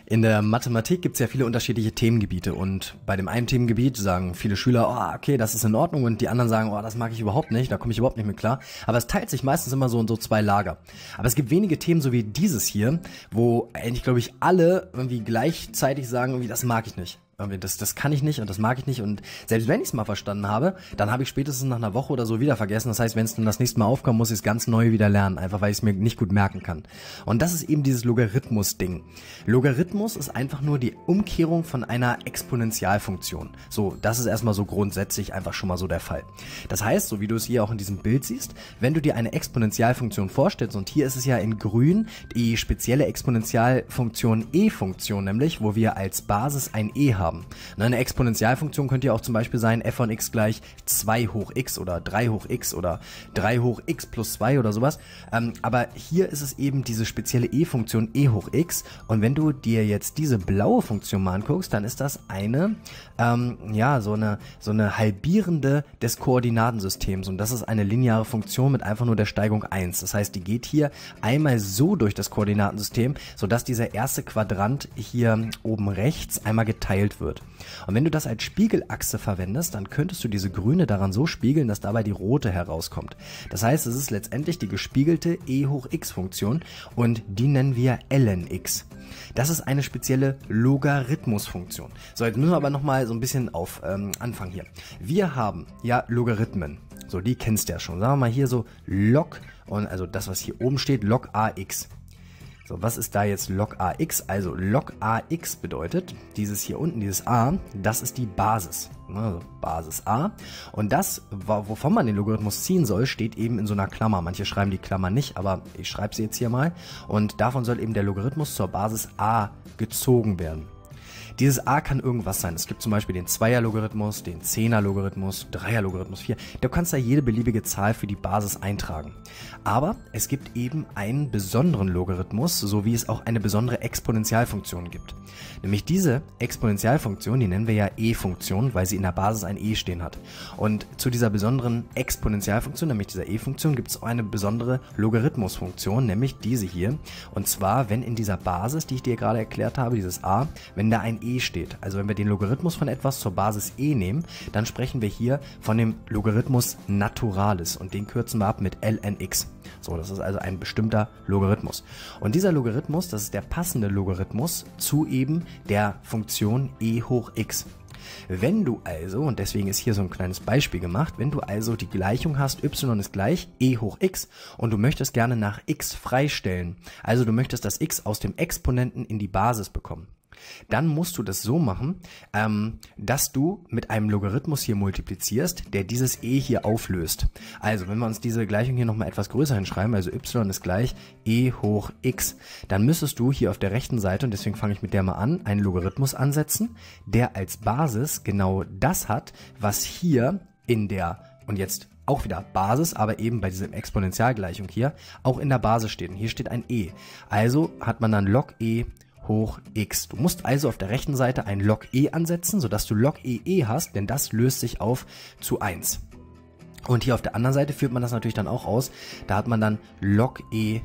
In der Mathematik gibt es ja viele unterschiedliche Themengebiete und bei dem einen Themengebiet sagen viele Schüler, oh, okay, das ist in Ordnung und die anderen sagen, oh, das mag ich überhaupt nicht, da komme ich überhaupt nicht mit klar. Aber es teilt sich meistens immer so in so zwei Lager. Aber es gibt wenige Themen, so wie dieses hier, wo eigentlich, glaube ich, alle irgendwie gleichzeitig sagen, irgendwie, das mag ich nicht. Das kann ich nicht und das mag ich nicht und selbst wenn ich es mal verstanden habe, dann habe ich spätestens nach einer Woche oder so wieder vergessen. Das heißt, wenn es dann das nächste Mal aufkommt, muss ich es ganz neu wieder lernen, einfach weil ich es mir nicht gut merken kann. Und das ist eben dieses Logarithmus-Ding. Logarithmus ist einfach nur die Umkehrung von einer Exponentialfunktion. So, das ist erstmal so grundsätzlich einfach schon mal so der Fall. Das heißt, so wie du es hier auch in diesem Bild siehst, wenn du dir eine Exponentialfunktion vorstellst, und hier ist es ja in grün die spezielle Exponentialfunktion e-Funktion, nämlich, wo wir als Basis ein e haben. Eine Exponentialfunktion könnte ja auch zum Beispiel sein, f von x gleich 2 hoch x oder 3 hoch x oder 3 hoch x plus 2 oder sowas. Aber hier ist es eben diese spezielle e-Funktion e hoch x und wenn du dir jetzt diese blaue Funktion mal anguckst, dann ist das eine, so eine halbierende des Koordinatensystems und das ist eine lineare Funktion mit einfach nur der Steigung 1. Das heißt, die geht hier einmal so durch das Koordinatensystem, sodass dieser erste Quadrant hier oben rechts einmal geteilt wird. Und wenn du das als Spiegelachse verwendest, dann könntest du diese grüne daran so spiegeln, dass dabei die rote herauskommt. Das heißt, es ist letztendlich die gespiegelte e hoch x Funktion und die nennen wir ln x. Das ist eine spezielle Logarithmusfunktion. So, jetzt müssen wir aber nochmal so ein bisschen auf anfangen hier. Wir haben ja Logarithmen. So, die kennst du ja schon. Sagen wir mal hier so log, und also das, was hier oben steht, log ax. So, was ist da jetzt log ax? Also log ax bedeutet, dieses hier unten, dieses a, das ist die Basis. Also Basis a. Und das, wovon man den Logarithmus ziehen soll, steht eben in so einer Klammer. Manche schreiben die Klammer nicht, aber ich schreibe sie jetzt hier mal. Und davon soll eben der Logarithmus zur Basis a gezogen werden. Dieses a kann irgendwas sein. Es gibt zum Beispiel den 2er-Logarithmus, den 10er-Logarithmus, 3er-Logarithmus, 4. Du kannst da jede beliebige Zahl für die Basis eintragen. Aber es gibt eben einen besonderen Logarithmus, so wie es auch eine besondere Exponentialfunktion gibt. Nämlich diese Exponentialfunktion, die nennen wir ja e-Funktion, weil sie in der Basis ein e stehen hat. Und zu dieser besonderen Exponentialfunktion, nämlich dieser e-Funktion, gibt es auch eine besondere Logarithmusfunktion, nämlich diese hier. Und zwar, wenn in dieser Basis, die ich dir gerade erklärt habe, dieses a, wenn da ein e steht. Also wenn wir den Logarithmus von etwas zur Basis e nehmen, dann sprechen wir hier von dem Logarithmus Naturalis und den kürzen wir ab mit ln x. So, das ist also ein bestimmter Logarithmus. Und dieser Logarithmus, das ist der passende Logarithmus zu eben der Funktion e hoch x. Wenn du also, und deswegen ist hier so ein kleines Beispiel gemacht, wenn du also die Gleichung hast, y ist gleich e hoch x und du möchtest gerne nach x freistellen, also du möchtest das x aus dem Exponenten in die Basis bekommen, dann musst du das so machen, dass du mit einem Logarithmus hier multiplizierst, der dieses e hier auflöst. Also, wenn wir uns diese Gleichung hier nochmal etwas größer hinschreiben, also y ist gleich e hoch x, dann müsstest du hier auf der rechten Seite, und deswegen fange ich mit der mal an, einen Logarithmus ansetzen, der als Basis genau das hat, was hier in der, und jetzt auch wieder Basis, aber eben bei dieser Exponentialgleichung hier, auch in der Basis steht. Und hier steht ein e. Also hat man dann log e hoch x. Du musst also auf der rechten Seite ein log e ansetzen, sodass du log e hast, denn das löst sich auf zu 1. Und hier auf der anderen Seite führt man das natürlich dann auch aus. Da hat man dann log e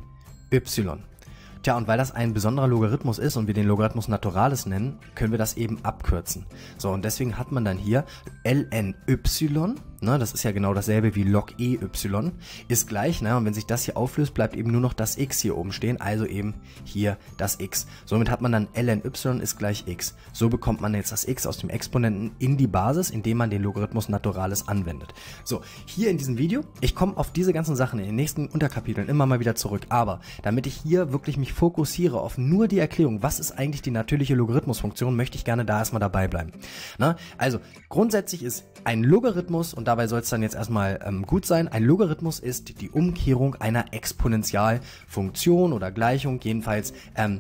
y. Tja, und weil das ein besonderer Logarithmus ist und wir den Logarithmus Naturalis nennen, können wir das eben abkürzen. So, und deswegen hat man dann hier ln y, ne, das ist ja genau dasselbe wie log e y, ist gleich, ne, und wenn sich das hier auflöst, bleibt eben nur noch das x hier oben stehen, also eben hier das x. Somit hat man dann ln y ist gleich x. So bekommt man jetzt das x aus dem Exponenten in die Basis, indem man den Logarithmus Naturalis anwendet. So, hier in diesem Video, ich komme auf diese ganzen Sachen in den nächsten Unterkapiteln immer mal wieder zurück, aber damit ich hier wirklich mich fokussiere auf nur die Erklärung, was ist eigentlich die natürliche Logarithmusfunktion, möchte ich gerne da erstmal dabei bleiben. Na, also grundsätzlich ist ein Logarithmus, und dabei soll es dann jetzt erstmal gut sein, ein Logarithmus ist die Umkehrung einer Exponentialfunktion oder Gleichung, jedenfalls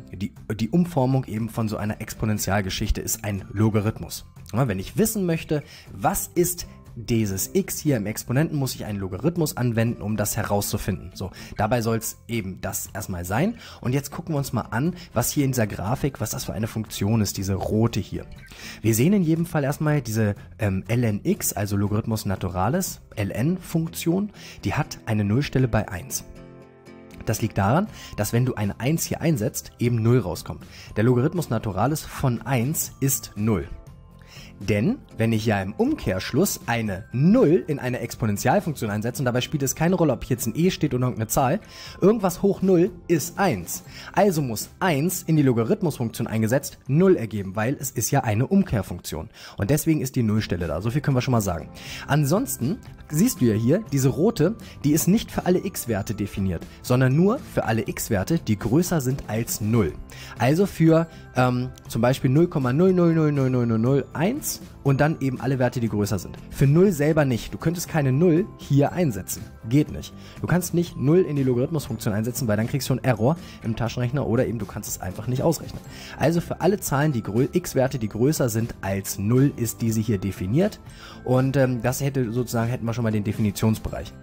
die Umformung eben von so einer Exponentialgeschichte ist ein Logarithmus. Na, wenn ich wissen möchte, was ist dieses x hier im Exponenten, muss ich einen Logarithmus anwenden, um das herauszufinden. So, dabei soll es eben das erstmal sein. Und jetzt gucken wir uns mal an, was hier in dieser Grafik, was das für eine Funktion ist, diese rote hier. Wir sehen in jedem Fall erstmal diese ln x, also Logarithmus Naturalis, ln-Funktion, die hat eine Nullstelle bei 1. Das liegt daran, dass wenn du eine 1 hier einsetzt, eben 0 rauskommt. Der Logarithmus Naturalis von 1 ist 0. Denn, wenn ich ja im Umkehrschluss eine 0 in eine Exponentialfunktion einsetze, und dabei spielt es keine Rolle, ob hier jetzt ein e steht oder irgendeine Zahl, irgendwas hoch 0 ist 1. Also muss 1 in die Logarithmusfunktion eingesetzt 0 ergeben, weil es ist ja eine Umkehrfunktion. Und deswegen ist die Nullstelle da. So viel können wir schon mal sagen. Ansonsten siehst du ja hier, diese rote, die ist nicht für alle x-Werte definiert, sondern nur für alle x-Werte, die größer sind als 0. Also für zum Beispiel 0,0000001 und dann eben alle Werte, die größer sind. Für 0 selber nicht. Du könntest keine 0 hier einsetzen. Geht nicht. Du kannst nicht 0 in die Logarithmusfunktion einsetzen, weil dann kriegst du einen Error im Taschenrechner oder eben du kannst es einfach nicht ausrechnen. Also für alle Zahlen, die x-Werte, die größer sind als 0, ist diese hier definiert. Und das hätten wir schon mal den Definitionsbereich.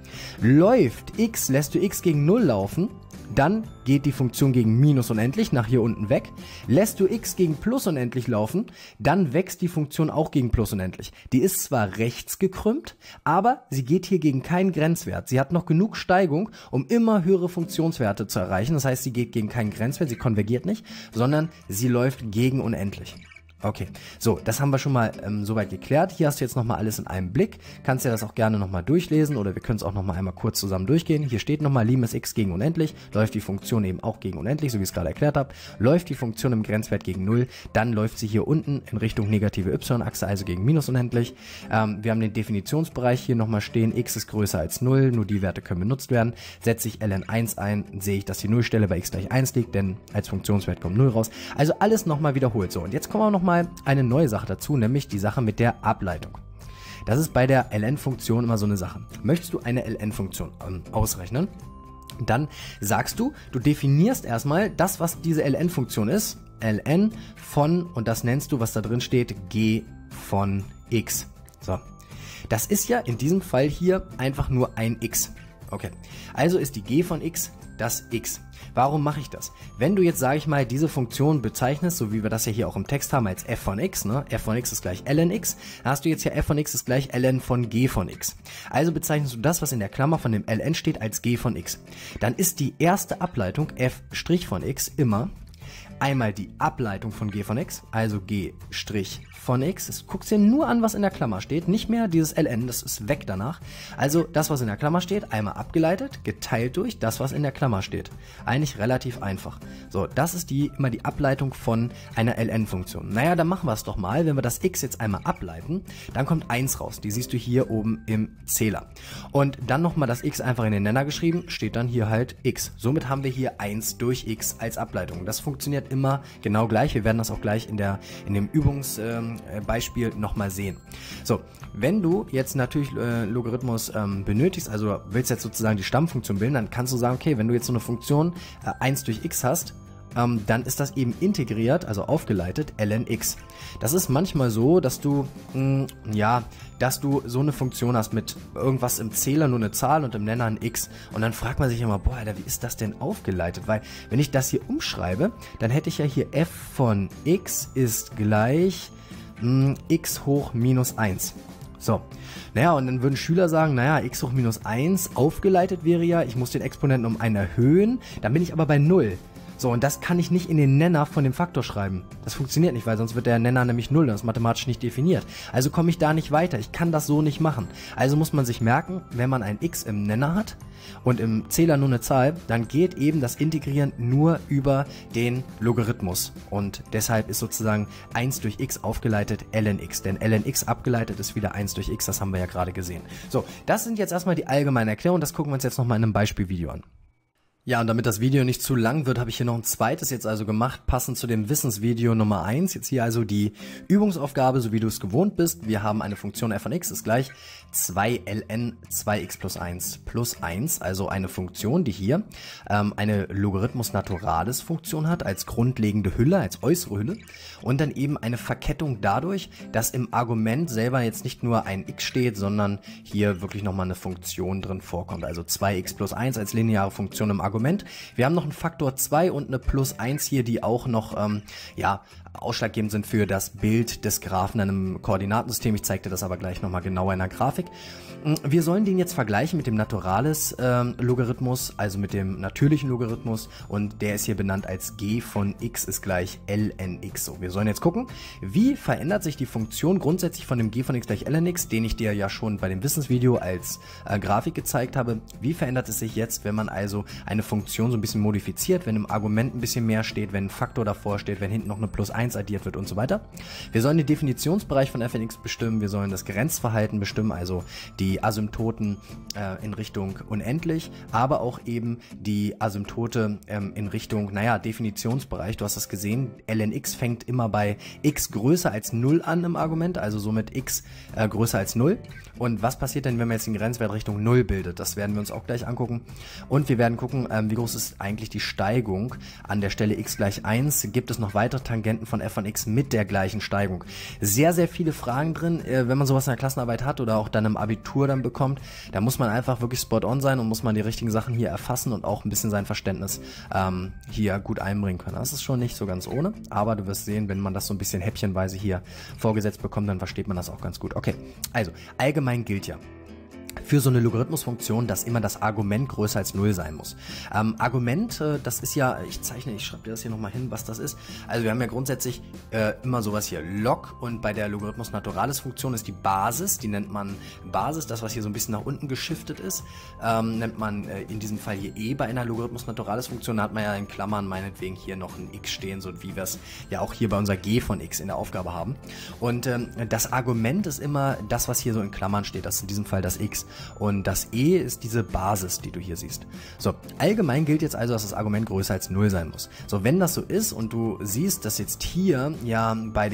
Lässt du x gegen 0 laufen, dann geht die Funktion gegen minus unendlich nach hier unten weg. Lässt du x gegen plus unendlich laufen, dann wächst die Funktion auch gegen plus unendlich. Die ist zwar rechts gekrümmt, aber sie geht hier gegen keinen Grenzwert. Sie hat noch genug Steigung, um immer höhere Funktionswerte zu erreichen. Das heißt, sie geht gegen keinen Grenzwert, sie konvergiert nicht, sondern sie läuft gegen unendlich. Okay, so, das haben wir schon mal soweit geklärt. Hier hast du jetzt nochmal alles in einem Blick. Kannst dir das auch gerne nochmal durchlesen oder wir können es auch nochmal einmal kurz zusammen durchgehen. Hier steht nochmal, Lim ist x gegen unendlich, läuft die Funktion eben auch gegen unendlich, so wie ich es gerade erklärt habe. Läuft die Funktion im Grenzwert gegen 0, dann läuft sie hier unten in Richtung negative y-Achse, also gegen minus unendlich. Wir haben den Definitionsbereich hier nochmal stehen, x ist größer als 0, nur die Werte können benutzt werden. Setze ich ln1 ein, sehe ich, dass die Nullstelle bei x gleich 1 liegt, denn als Funktionswert kommt 0 raus. Also alles nochmal wiederholt. So, und jetzt kommen wir nochmal eine neue Sache dazu, nämlich die Sache mit der Ableitung. Das ist bei der ln-Funktion immer so eine Sache. Möchtest du eine ln-Funktion ausrechnen, dann sagst du, du definierst erstmal das, was diese ln-Funktion ist, ln von, und das nennst du, was da drin steht, g von x. So. Das ist ja in diesem Fall hier einfach nur ein x. Okay, also ist die g von x das x. Warum mache ich das? Wenn du jetzt, sage ich mal, diese Funktion bezeichnest, so wie wir das ja hier auch im Text haben, als f von x, ne? F von x ist gleich ln x, dann hast du jetzt ja f von x ist gleich ln von g von x. Also bezeichnest du das, was in der Klammer von dem ln steht, als g von x. Dann ist die erste Ableitung f' von x immer einmal die Ableitung von g von x, also g' von x. Guckst dir nur an, was in der Klammer steht, nicht mehr dieses ln, das ist weg danach. Also das, was in der Klammer steht, einmal abgeleitet, geteilt durch das, was in der Klammer steht. Eigentlich relativ einfach. So, das ist immer die Ableitung von einer ln-Funktion. Naja, dann machen wir es doch mal. Wenn wir das x jetzt einmal ableiten, dann kommt 1 raus. Die siehst du hier oben im Zähler. Und dann nochmal das x einfach in den Nenner geschrieben, steht dann hier halt x. Somit haben wir hier 1 durch x als Ableitung. Das funktioniert immer genau gleich. Wir werden das auch gleich in dem Übungsbeispiel nochmal sehen. So, wenn du jetzt natürlich Logarithmus benötigst, also willst jetzt sozusagen die Stammfunktion bilden, dann kannst du sagen, okay, wenn du jetzt so eine Funktion 1 durch x hast, dann ist das eben integriert, also aufgeleitet, ln x. Das ist manchmal so, dass du, dass du so eine Funktion hast mit irgendwas im Zähler, nur eine Zahl und im Nenner ein x. Und dann fragt man sich immer, boah, Alter, wie ist das denn aufgeleitet? Weil, wenn ich das hier umschreibe, dann hätte ich ja hier f von x ist gleich x hoch minus 1. So, naja, und dann würden Schüler sagen, naja, x hoch minus 1 aufgeleitet wäre ja, ich muss den Exponenten um 1 erhöhen, dann bin ich aber bei 0. So, und das kann ich nicht in den Nenner von dem Faktor schreiben. Das funktioniert nicht, weil sonst wird der Nenner nämlich 0, das ist mathematisch nicht definiert. Also komme ich da nicht weiter, ich kann das so nicht machen. Also muss man sich merken, wenn man ein x im Nenner hat und im Zähler nur eine Zahl, dann geht eben das Integrieren nur über den Logarithmus. Und deshalb ist sozusagen 1 durch x aufgeleitet ln x. Denn ln x abgeleitet ist wieder 1 durch x, das haben wir ja gerade gesehen. So, das sind jetzt erstmal die allgemeinen Erklärungen, das gucken wir uns jetzt nochmal in einem Beispielvideo an. Ja, und damit das Video nicht zu lang wird, habe ich hier noch ein zweites jetzt also gemacht, passend zu dem Wissensvideo Nummer 1. Jetzt hier also die Übungsaufgabe, so wie du es gewohnt bist. Wir haben eine Funktion f von x ist gleich 2ln 2x plus 1, also eine Funktion, die hier eine Logarithmus Naturalis Funktion hat, als grundlegende Hülle, als äußere Hülle. Und dann eben eine Verkettung dadurch, dass im Argument selber jetzt nicht nur ein x steht, sondern hier wirklich nochmal eine Funktion drin vorkommt. Also 2x plus 1 als lineare Funktion im Argument. Wir haben noch einen Faktor 2 und eine plus 1 hier, die auch noch ausschlaggebend sind für das Bild des Graphen in einem Koordinatensystem. Ich zeige dir das aber gleich nochmal genauer in der Grafik. Wir sollen den jetzt vergleichen mit dem Naturalis-Logarithmus, also mit dem natürlichen Logarithmus, und der ist hier benannt als g von x ist gleich lnx. So, wir sollen jetzt gucken, wie verändert sich die Funktion grundsätzlich von dem g von x gleich lnx, den ich dir ja schon bei dem Wissensvideo als Grafik gezeigt habe. Wie verändert es sich jetzt, wenn man also eine Funktion so ein bisschen modifiziert, wenn im Argument ein bisschen mehr steht, wenn ein Faktor davor steht, wenn hinten noch eine plus 1 addiert wird und so weiter. Wir sollen den Definitionsbereich von f von x bestimmen, wir sollen das Grenzverhalten bestimmen, also die Asymptoten in Richtung unendlich, aber auch eben die Asymptote in Richtung, naja, Definitionsbereich. Du hast das gesehen, lnx fängt immer bei x größer als 0 an im Argument, also somit x größer als 0. Und was passiert denn, wenn man jetzt den Grenzwert Richtung 0 bildet? Das werden wir uns auch gleich angucken. Und wir werden gucken, wie groß ist eigentlich die Steigung an der Stelle x gleich 1. Gibt es noch weitere Tangenten von f von x mit der gleichen Steigung? Sehr, sehr viele Fragen drin. Wenn man sowas in der Klassenarbeit hat oder auch dann im Abitur dann bekommt, da muss man einfach wirklich spot on sein und muss man die richtigen Sachen hier erfassen und auch ein bisschen sein Verständnis hier gut einbringen können. Das ist schon nicht so ganz ohne, aber du wirst sehen, wenn man das so ein bisschen häppchenweise hier vorgesetzt bekommt, dann versteht man das auch ganz gut. Okay, also allgemein gilt ja für so eine Logarithmusfunktion, dass immer das Argument größer als 0 sein muss. Argument, das ist ja, ich schreibe dir das hier nochmal hin, was das ist. Also wir haben ja grundsätzlich immer sowas hier, log, und bei der Logarithmus Naturalis Funktion ist die Basis, die nennt man Basis, das was hier so ein bisschen nach unten geschiftet ist, nennt man in diesem Fall hier e bei einer Logarithmus Naturalis Funktion, da hat man ja in Klammern meinetwegen hier noch ein x stehen, so wie wir es ja auch hier bei unser g von x in der Aufgabe haben. Und das Argument ist immer das, was hier so in Klammern steht, das ist in diesem Fall das x. Und das e ist diese Basis, die du hier siehst. So, allgemein gilt jetzt also, dass das Argument größer als 0 sein muss. So, wenn das so ist und du siehst, dass jetzt hier ja bei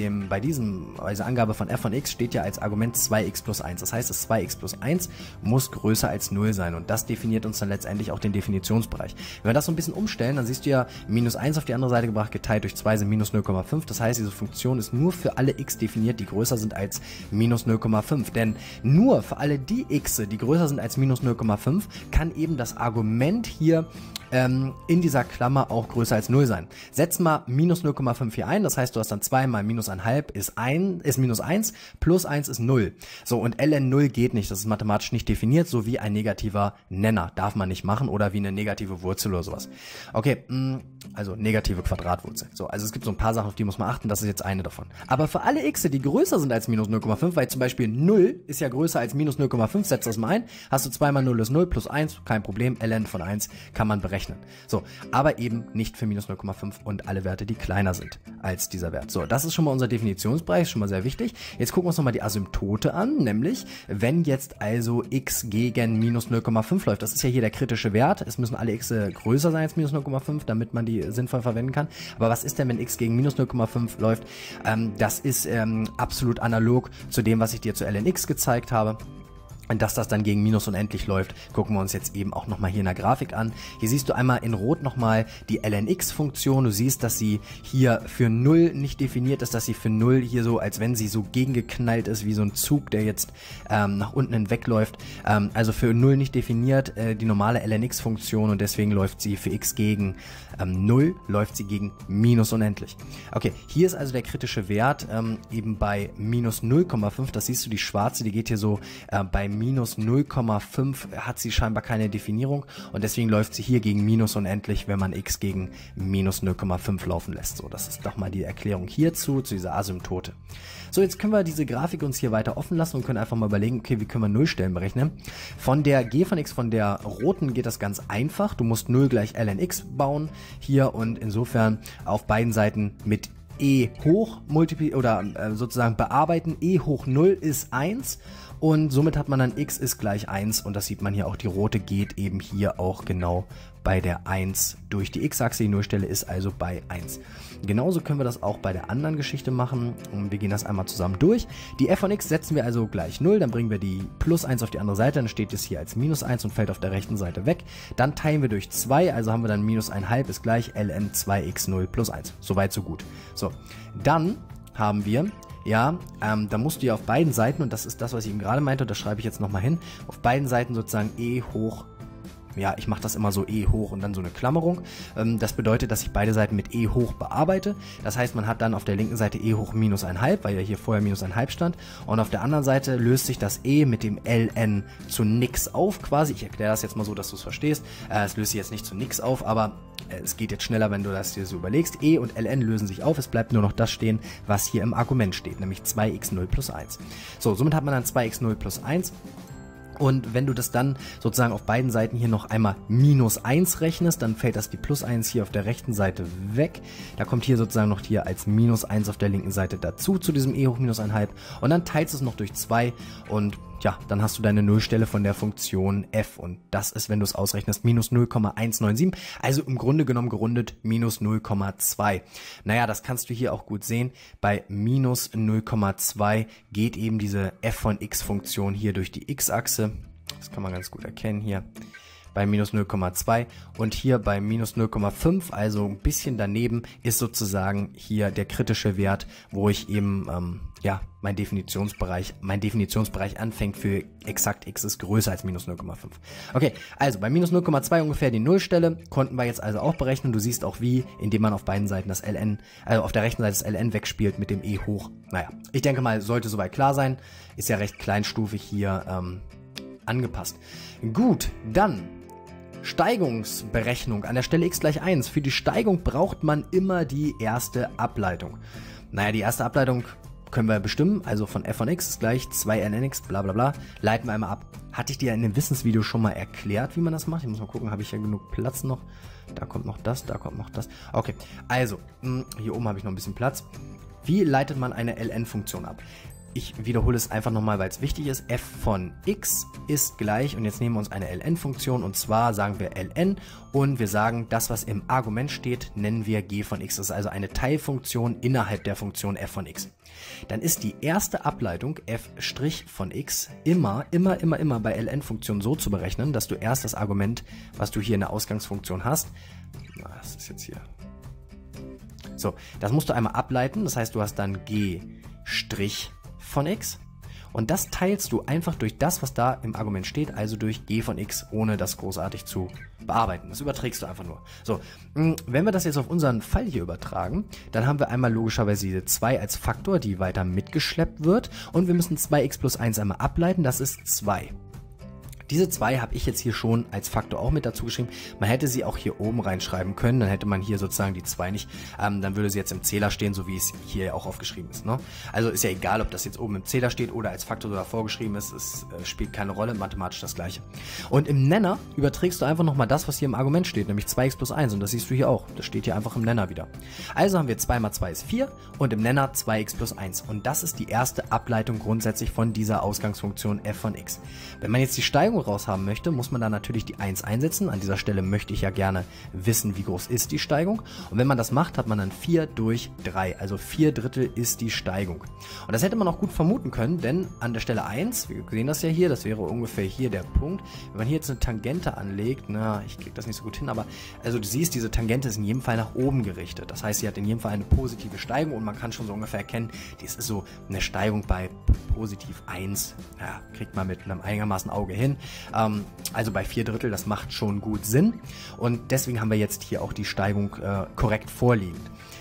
dieser Angabe von f von x steht ja als Argument 2x plus 1. Das heißt, das 2x plus 1 muss größer als 0 sein und das definiert uns dann letztendlich auch den Definitionsbereich. Wenn wir das so ein bisschen umstellen, dann siehst du ja minus 1 auf die andere Seite gebracht, geteilt durch 2 sind minus 0,5. Das heißt, diese Funktion ist nur für alle x definiert, die größer sind als minus 0,5. Denn nur für alle die x, die größer sind als minus 0,5, kann eben das Argument hier in dieser Klammer auch größer als 0 sein. Setz mal minus 0,5 hier ein, das heißt, du hast dann 2 mal minus 1,5 ist minus 1, plus 1 ist 0. So, und ln 0 geht nicht, das ist mathematisch nicht definiert, so wie ein negativer Nenner, darf man nicht machen, oder wie eine negative Wurzel oder sowas. Okay, also negative Quadratwurzel. So, also es gibt so ein paar Sachen, auf die muss man achten, das ist jetzt eine davon. Aber für alle x, die größer sind als minus 0,5, weil zum Beispiel 0 ist ja größer als minus 0,5, setz das mal ein, hast du 2 mal 0 ist 0, plus 1, kein Problem, ln von 1 kann man berechnen. So, aber eben nicht für minus 0,5 und alle Werte, die kleiner sind als dieser Wert. So, das ist schon mal unser Definitionsbereich, schon mal sehr wichtig. Jetzt gucken wir uns nochmal die Asymptote an, nämlich wenn jetzt also x gegen minus 0,5 läuft, das ist ja hier der kritische Wert, es müssen alle x größer sein als minus 0,5, damit man die sinnvoll verwenden kann. Aber was ist denn, wenn x gegen minus 0,5 läuft? Das ist absolut analog zu dem, was ich dir zu lnx gezeigt habe. Und dass das dann gegen minus unendlich läuft, gucken wir uns jetzt eben auch nochmal hier in der Grafik an. Hier siehst du einmal in Rot nochmal die lnx-Funktion. Du siehst, dass sie hier für 0 nicht definiert ist, dass sie für 0 hier so, als wenn sie so gegengeknallt ist, wie so ein Zug, der jetzt nach unten hinwegläuft. Also für 0 nicht definiert, die normale lnx-Funktion, und deswegen läuft sie für x gegen 0, läuft sie gegen minus unendlich. Okay, hier ist also der kritische Wert eben bei minus 0,5. Das siehst du, die schwarze, die geht hier so bei minus 0,5 hat sie scheinbar keine Definierung und deswegen läuft sie hier gegen minus unendlich, wenn man x gegen minus 0,5 laufen lässt. So, das ist doch mal die Erklärung hierzu, zu dieser Asymptote. So, jetzt können wir diese Grafik uns hier weiter offen lassen und können einfach mal überlegen, okay, wie können wir Nullstellen berechnen? Von der g von x, von der roten, geht das ganz einfach. Du musst 0 gleich lnx bauen hier und insofern auf beiden Seiten mit e hoch sozusagen bearbeiten. E hoch 0 ist 1. Und somit hat man dann x ist gleich 1 und das sieht man hier auch, die rote geht eben hier auch genau bei der 1 durch die x-Achse, die Nullstelle ist also bei 1. Genauso können wir das auch bei der anderen Geschichte machen und wir gehen das einmal zusammen durch. Die f von x setzen wir also gleich 0, dann bringen wir die plus 1 auf die andere Seite, dann steht es hier als minus 1 und fällt auf der rechten Seite weg. Dann teilen wir durch 2, also haben wir dann minus 1,5 ist gleich ln 2x0 plus 1. Soweit, so gut. So, dann haben wir... Ja, da musst du ja auf beiden Seiten, und das ist das, was ich eben gerade meinte, und das schreibe ich jetzt nochmal hin, auf beiden Seiten sozusagen e hoch ja, ich mache das immer so e hoch und dann so eine Klammerung. Das bedeutet, dass ich beide Seiten mit e hoch bearbeite. Das heißt, man hat dann auf der linken Seite e hoch minus 1/2, weil ja hier vorher minus 1/2 stand. Und auf der anderen Seite löst sich das e mit dem ln zu nix auf quasi. Ich erkläre das jetzt mal so, dass du es verstehst. Es löst sich jetzt nicht zu nix auf, aber es geht jetzt schneller, wenn du das dir so überlegst. E und ln lösen sich auf. Es bleibt nur noch das stehen, was hier im Argument steht, nämlich 2x0 plus 1. So, somit hat man dann 2x0 plus 1. Und wenn du das dann sozusagen auf beiden Seiten hier noch einmal minus 1 rechnest, dann fällt das die plus 1 hier auf der rechten Seite weg. Da kommt hier sozusagen noch hier als minus 1 auf der linken Seite dazu, zu diesem e hoch minus 1/2. Und dann teilst du es noch durch 2 und ja, dann hast du deine Nullstelle von der Funktion f. Und das ist, wenn du es ausrechnest, minus 0,197. Also im Grunde genommen gerundet minus 0,2. Naja, das kannst du hier auch gut sehen. Bei minus 0,2 geht eben diese f von x Funktion hier durch die x-Achse. Das kann man ganz gut erkennen hier. Bei minus 0,2 und hier bei minus 0,5, also ein bisschen daneben, ist sozusagen hier der kritische Wert, wo ich eben, ja, mein Definitionsbereich anfängt für exakt x ist größer als minus 0,5. Okay, also bei minus 0,2 ungefähr die Nullstelle, konnten wir jetzt also auch berechnen. Du siehst auch wie, indem man auf beiden Seiten das ln, also auf der rechten Seite das ln wegspielt mit dem e hoch. Naja, ich denke mal, sollte soweit klar sein, ist ja recht kleinstufig hier angepasst. Gut, dann Steigungsberechnung an der Stelle x gleich 1. Für die Steigung braucht man immer die erste Ableitung. Naja, die erste Ableitung können wir bestimmen, also von f von x ist gleich 2lnx, bla bla bla, leiten wir einmal ab. Hatte ich dir in dem Wissensvideo schon mal erklärt, wie man das macht? Ich muss mal gucken, habe ich ja genug Platz noch? Da kommt noch das, da kommt noch das. Okay, also, hier oben habe ich noch ein bisschen Platz. Wie leitet man eine ln-Funktion ab? Ich wiederhole es einfach nochmal, weil es wichtig ist. F von x ist gleich, und jetzt nehmen wir uns eine ln-Funktion, und zwar sagen wir ln, und wir sagen, das, was im Argument steht, nennen wir g von x. Das ist also eine Teilfunktion innerhalb der Funktion f von x. Dann ist die erste Ableitung f' von x immer bei ln-Funktionen so zu berechnen, dass du erst das Argument, was du hier in der Ausgangsfunktion hast, das ist jetzt hier, so, das musst du einmal ableiten, das heißt, du hast dann g' von x, und das teilst du einfach durch das, was da im Argument steht, also durch g von x, ohne das großartig zu bearbeiten. Das überträgst du einfach nur. So, wenn wir das jetzt auf unseren Fall hier übertragen, dann haben wir einmal logischerweise diese 2 als Faktor, die weiter mitgeschleppt wird, und wir müssen 2x plus 1 einmal ableiten, das ist 2. Diese 2 habe ich jetzt hier schon als Faktor auch mit dazu geschrieben. Man hätte sie auch hier oben reinschreiben können, dann hätte man hier sozusagen die 2 nicht, dann würde sie jetzt im Zähler stehen, so wie es hier auch aufgeschrieben ist. Ne? Also ist ja egal, ob das jetzt oben im Zähler steht oder als Faktor so davor geschrieben ist, es spielt keine Rolle, mathematisch das gleiche. Und im Nenner überträgst du einfach nochmal das, was hier im Argument steht, nämlich 2x plus 1, und das siehst du hier auch, das steht hier einfach im Nenner wieder. Also haben wir 2 mal 2 ist 4 und im Nenner 2x plus 1, und das ist die erste Ableitung grundsätzlich von dieser Ausgangsfunktion f von x. Wenn man jetzt die Steigung raushaben möchte, muss man da natürlich die 1 einsetzen. An dieser Stelle möchte ich ja gerne wissen, wie groß ist die Steigung. Und wenn man das macht, hat man dann 4 durch 3. Also 4/3 ist die Steigung. Und das hätte man auch gut vermuten können, denn an der Stelle 1, wir sehen das ja hier, das wäre ungefähr hier der Punkt. Wenn man hier jetzt eine Tangente anlegt, na, ich kriege das nicht so gut hin, aber also du siehst, diese Tangente ist in jedem Fall nach oben gerichtet. Das heißt, sie hat in jedem Fall eine positive Steigung, und man kann schon so ungefähr erkennen, dies ist so eine Steigung bei positiv 1. Ja, kriegt man mit einem einigermaßen Auge hin. Also bei 4/3, das macht schon gut Sinn, und deswegen haben wir jetzt hier auch die Steigung korrekt vorliegend.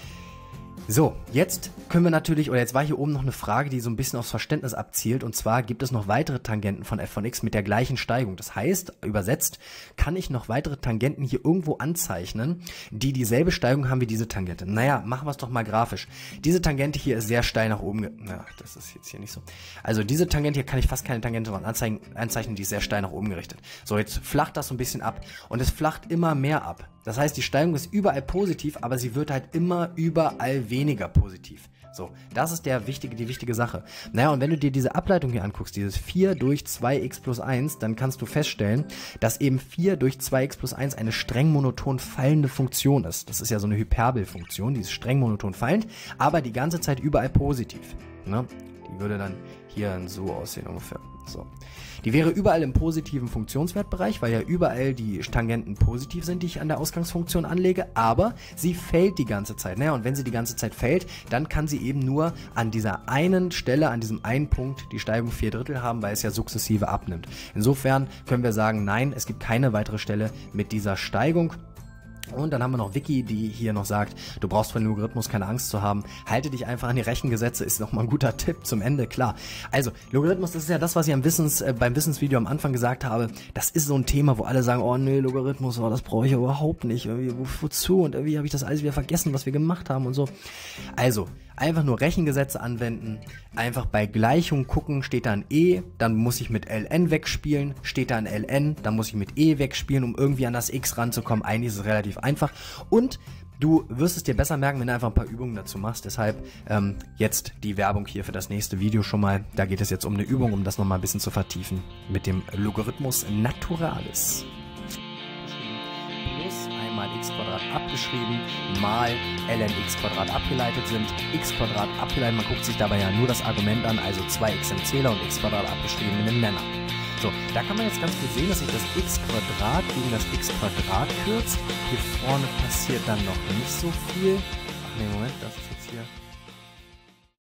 So, jetzt können wir natürlich, oder jetzt war hier oben noch eine Frage, die so ein bisschen aufs Verständnis abzielt, und zwar gibt es noch weitere Tangenten von f von x mit der gleichen Steigung. Das heißt, übersetzt, kann ich noch weitere Tangenten hier irgendwo anzeichnen, die dieselbe Steigung haben wie diese Tangente. Naja, machen wir es doch mal grafisch. Diese Tangente hier ist sehr steil nach oben, na, das ist jetzt hier nicht so. Also diese Tangente hier kann ich fast keine Tangente dran anzeichnen, die ist sehr steil nach oben gerichtet. So, jetzt flacht das so ein bisschen ab, und es flacht immer mehr ab. Das heißt, die Steigung ist überall positiv, aber sie wird halt immer überall weniger positiv. So, das ist die wichtige Sache. Naja, und wenn du dir diese Ableitung hier anguckst, dieses 4 durch 2x plus 1, dann kannst du feststellen, dass eben 4 durch 2x plus 1 eine streng monoton fallende Funktion ist. Das ist ja so eine Hyperbelfunktion, die ist streng monoton fallend, aber die ganze Zeit überall positiv. Ne? Die würde dann hier so aussehen ungefähr. So. Die wäre überall im positiven Funktionswertbereich, weil ja überall die Tangenten positiv sind, die ich an der Ausgangsfunktion anlege, aber sie fällt die ganze Zeit. Naja, und wenn sie die ganze Zeit fällt, dann kann sie eben nur an dieser einen Stelle, an diesem einen Punkt die Steigung 4/3 haben, weil es ja sukzessive abnimmt. Insofern können wir sagen, nein, es gibt keine weitere Stelle mit dieser Steigung. Und dann haben wir noch Vicky, die hier noch sagt, du brauchst von Logarithmus keine Angst zu haben. Halte dich einfach an die Rechengesetze, ist nochmal ein guter Tipp zum Ende, klar. Also, Logarithmus, das ist ja das, was ich beim Wissensvideo am Anfang gesagt habe. Das ist so ein Thema, wo alle sagen, oh nee, Logarithmus, oh, das brauche ich überhaupt nicht. Irgendwie, wozu? Und irgendwie habe ich das alles wieder vergessen, was wir gemacht haben und so. Also, einfach nur Rechengesetze anwenden, einfach bei Gleichung gucken, steht da ein E, dann muss ich mit ln wegspielen, steht da ein ln, dann muss ich mit E wegspielen, um irgendwie an das X ranzukommen. Eigentlich ist es relativ einfach und du wirst es dir besser merken, wenn du einfach ein paar Übungen dazu machst. Deshalb jetzt die Werbung hier für das nächste Video schon mal. Da geht es jetzt um eine Übung, um das nochmal ein bisschen zu vertiefen mit dem Logarithmus Naturalis. Plus einmal x² abgeschrieben, mal ln x² abgeleitet sind, x² abgeleitet, man guckt sich dabei ja nur das Argument an, also 2x im Zähler und x² abgeschrieben in den Nenner. So, da kann man jetzt ganz gut sehen, dass sich das x² gegen das x² kürzt. Hier vorne passiert dann noch nicht so viel. Ach nee, Moment, das ist jetzt hier...